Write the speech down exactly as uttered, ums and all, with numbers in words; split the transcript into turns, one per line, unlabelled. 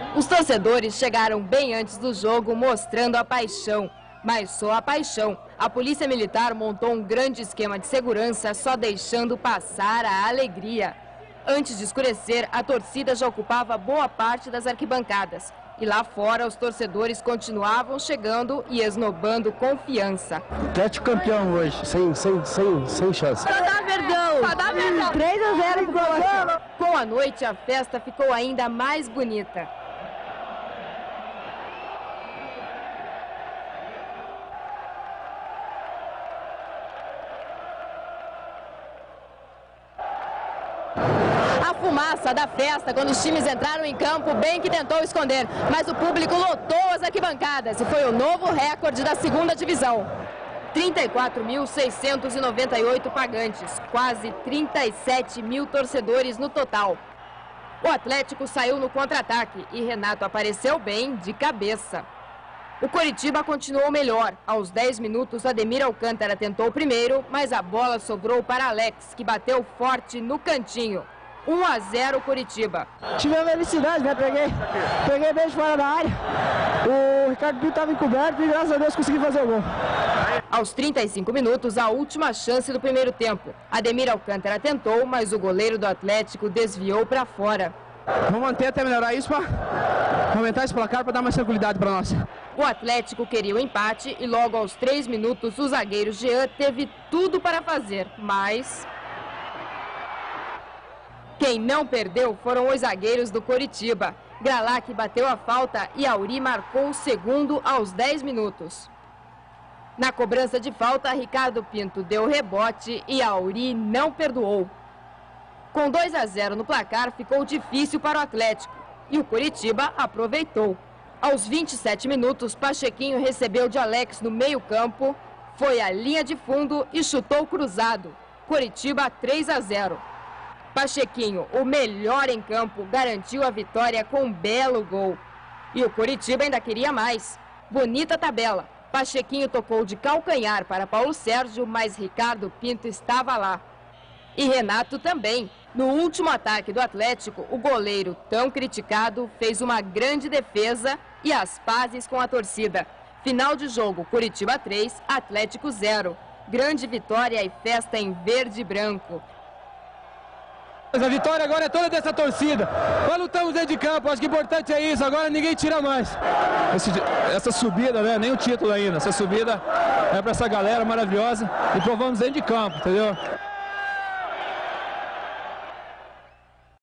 Os torcedores chegaram bem antes do jogo, mostrando a paixão. Mas só a paixão. A Polícia Militar montou um grande esquema de segurança, só deixando passar a alegria. Antes de escurecer, a torcida já ocupava boa parte das arquibancadas. E lá fora, os torcedores continuavam chegando e esnobando confiança.
Atlético campeão hoje, sem, sem, sem, sem chance.
Só dá Verdão! Só dá Verdão! três a zero em Croácia. Com a noite, a festa ficou ainda mais bonita. A fumaça da festa, quando os times entraram em campo, bem que tentou esconder, mas o público lotou as arquibancadas e foi o novo recorde da segunda divisão. trinta e quatro mil seiscentos e noventa e oito pagantes, quase trinta e sete mil torcedores no total. O Atlético saiu no contra-ataque e Renato apareceu bem de cabeça. O Coritiba continuou melhor. Aos dez minutos, Ademir Alcântara tentou o primeiro, mas a bola sobrou para Alex, que bateu forte no cantinho. um a zero Coritiba.
Tive a felicidade, né? Peguei, peguei bem de fora da área. O Ricardo Pinto estava encoberto e graças a Deus consegui fazer o gol.
Aos trinta e cinco minutos, a última chance do primeiro tempo. Ademir Alcântara tentou, mas o goleiro do Atlético desviou para fora.
Vamos manter até melhorar isso para aumentar esse placar para dar mais tranquilidade para nós.
O Atlético queria o empate e logo aos três minutos o zagueiro Jean teve tudo para fazer, mas... Quem não perdeu foram os zagueiros do Coritiba. Gralac bateu a falta e Auri marcou o segundo aos dez minutos. Na cobrança de falta, Ricardo Pinto deu rebote e Auri não perdoou. Com dois a zero no placar, ficou difícil para o Atlético e o Coritiba aproveitou. Aos vinte e sete minutos, Pachequinho recebeu de Alex no meio-campo, foi à linha de fundo e chutou cruzado. Coritiba três a zero. Pachequinho, o melhor em campo, garantiu a vitória com um belo gol. E o Coritiba ainda queria mais. Bonita tabela. Pachequinho tocou de calcanhar para Paulo Sérgio, mas Ricardo Pinto estava lá. E Renato também. No último ataque do Atlético, o goleiro, tão criticado, fez uma grande defesa e as pazes com a torcida. Final de jogo, Coritiba três, Atlético zero. Grande vitória e festa em verde e branco.
A vitória agora é toda dessa torcida. Nós lutamos dentro de campo, acho que o importante é isso, agora ninguém tira mais.
Esse, essa subida, né, nem o título ainda, essa subida é para essa galera maravilhosa e provamos dentro de campo, entendeu?